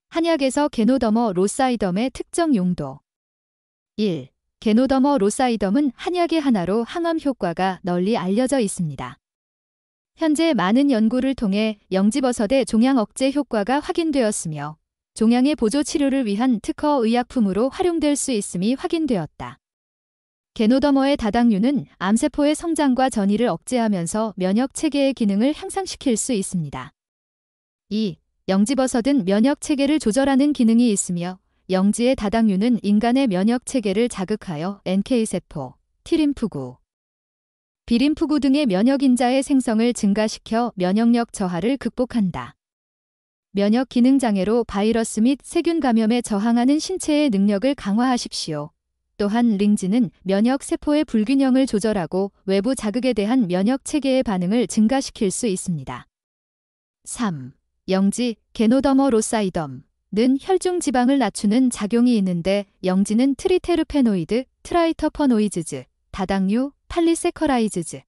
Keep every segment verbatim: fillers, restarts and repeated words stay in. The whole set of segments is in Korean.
한약에서 게노더머 로사이덤의 특정 용도. 일. 게노더머 로사이덤은 한약의 하나로 항암 효과가 널리 알려져 있습니다. 현재 많은 연구를 통해 영지버섯의 종양 억제 효과가 확인되었으며 종양의 보조 치료를 위한 특허 의약품으로 활용될 수 있음이 확인되었다. 게노더머의 다당류는 암세포의 성장과 전이를 억제하면서 면역 체계의 기능을 향상시킬 수 있습니다. 이. 영지버섯은 면역 체계를 조절하는 기능이 있으며 영지의 다당류는 인간의 면역 체계를 자극하여 엔케이세포, T림프구, B림프구 등의 면역인자의 생성을 증가시켜 면역력 저하를 극복한다. 면역 기능 장애로 바이러스 및 세균 감염에 저항하는 신체의 능력을 강화하십시오. 또한 링지는 면역 세포의 불균형을 조절하고 외부 자극에 대한 면역 체계의 반응을 증가시킬 수 있습니다. 삼. 영지, 게노더머 로사이덤 는 혈중 지방을 낮추는 작용이 있는데 영지는 트리테르페노이드, 트라이터퍼노이즈즈, 다당류, 팔리세커라이즈즈,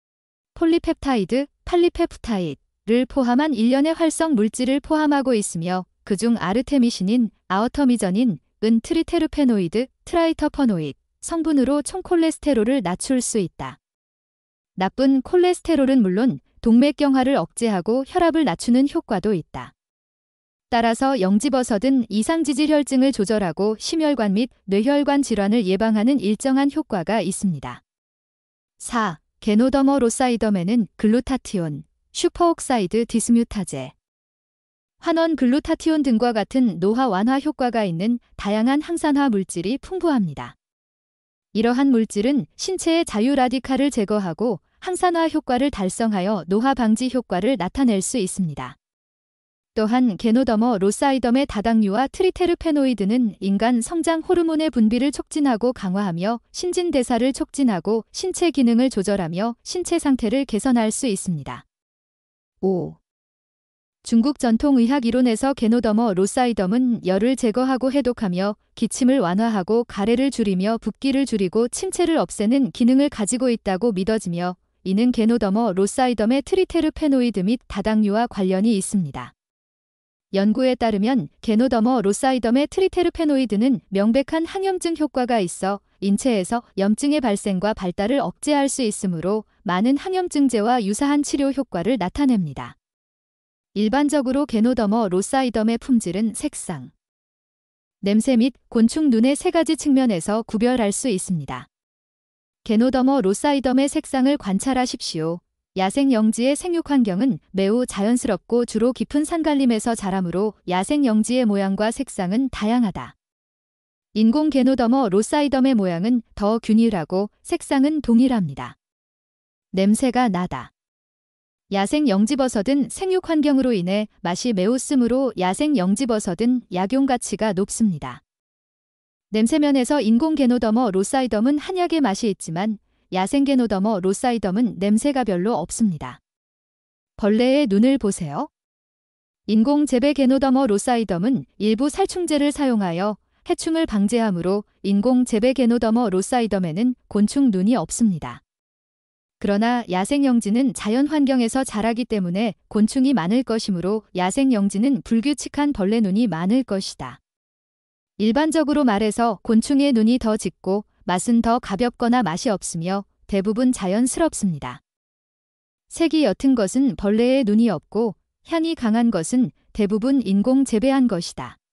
폴리펩타이드, 팔리페프타이드를 포함한 일련의 활성 물질을 포함하고 있으며 그중 아르테미신인, 아어터미전인, 은 트리테르페노이드, 트라이터퍼노이드 성분으로 총콜레스테롤을 낮출 수 있다. 나쁜 콜레스테롤은 물론 동맥경화를 억제하고 혈압을 낮추는 효과도 있다. 따라서 영지버섯은 이상지질혈증을 조절하고 심혈관 및 뇌혈관 질환을 예방하는 일정한 효과가 있습니다. 사. 게노더머 로사이덤에는 글루타티온, 슈퍼옥사이드 디스뮤타제, 환원 글루타티온 등과 같은 노화 완화 효과가 있는 다양한 항산화 물질이 풍부합니다. 이러한 물질은 신체의 자유 라디칼을 제거하고 항산화 효과를 달성하여 노화 방지 효과를 나타낼 수 있습니다. 또한 게노더머 로사이덤의 다당류와 트리테르페노이드는 인간 성장 호르몬의 분비를 촉진하고 강화하며 신진대사를 촉진하고 신체 기능을 조절하며 신체 상태를 개선할 수 있습니다. 오. 중국 전통의학 이론에서 게노더머 로사이덤은 열을 제거하고 해독하며 기침을 완화하고 가래를 줄이며 붓기를 줄이고 침체를 없애는 기능을 가지고 있다고 믿어지며 이는 게노더머 로사이덤의 트리테르페노이드 및 다당류와 관련이 있습니다. 연구에 따르면 게노더머 로사이덤의 트리테르페노이드는 명백한 항염증 효과가 있어 인체에서 염증의 발생과 발달을 억제할 수 있으므로 많은 항염증제와 유사한 치료 효과를 나타냅니다. 일반적으로 게노더머 로사이덤의 품질은 색상, 냄새 및 곤충 눈의 세 가지 측면에서 구별할 수 있습니다. 게노더머 로사이덤의 색상을 관찰하십시오. 야생 영지의 생육 환경은 매우 자연스럽고 주로 깊은 산갈림에서 자라므로 야생 영지의 모양과 색상은 다양하다. 인공 게노더머 로사이덤의 모양은 더 균일하고 색상은 동일합니다. 냄새가 나다. 야생 영지버섯은 생육 환경으로 인해 맛이 매우 쓰므로 야생 영지버섯은 약용 가치가 높습니다. 냄새면에서 인공 게노더머 로사이덤은 한약의 맛이 있지만 야생 게노더머 로사이덤은 냄새가 별로 없습니다. 벌레의 눈을 보세요. 인공 재배 게노더머 로사이덤은 일부 살충제를 사용하여 해충을 방제하므로 인공 재배 게노더머 로사이덤에는 곤충 눈이 없습니다. 그러나 야생 영지는 자연 환경에서 자라기 때문에 곤충이 많을 것이므로 야생 영지는 불규칙한 벌레 눈이 많을 것이다. 일반적으로 말해서 곤충의 눈이 더 짙고 맛은 더 가볍거나 맛이 없으며 대부분 자연스럽습니다. 색이 옅은 것은 벌레의 눈이 없고 향이 강한 것은 대부분 인공 재배한 것이다.